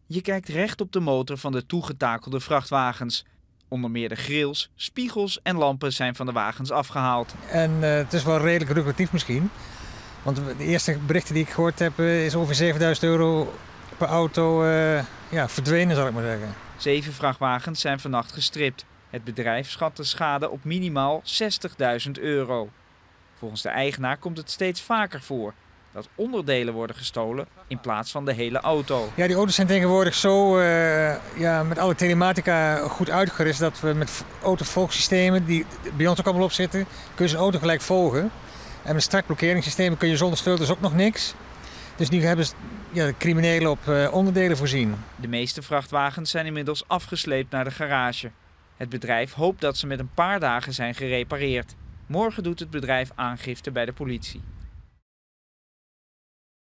Je kijkt recht op de motor van de toegetakelde vrachtwagens. Onder meer de grills, spiegels en lampen zijn van de wagens afgehaald. En het is wel redelijk lucratief misschien. Want de eerste berichten die ik gehoord heb is ongeveer 7000 euro per auto verdwenen, zal ik maar zeggen. 7 vrachtwagens zijn vannacht gestript. Het bedrijf schat de schade op minimaal 60.000 euro. Volgens de eigenaar komt het steeds vaker voor dat onderdelen worden gestolen in plaats van de hele auto. Ja, die auto's zijn tegenwoordig zo met alle telematica goed uitgerust dat we met autovolgsystemen die bij ons ook allemaal op zitten, kun je zo'n auto gelijk volgen. En met startblokkeringssystemen kun je zonder sleutels ook nog niks. Dus nu hebben de criminelen op onderdelen voorzien. De meeste vrachtwagens zijn inmiddels afgesleept naar de garage. Het bedrijf hoopt dat ze met een paar dagen zijn gerepareerd. Morgen doet het bedrijf aangifte bij de politie.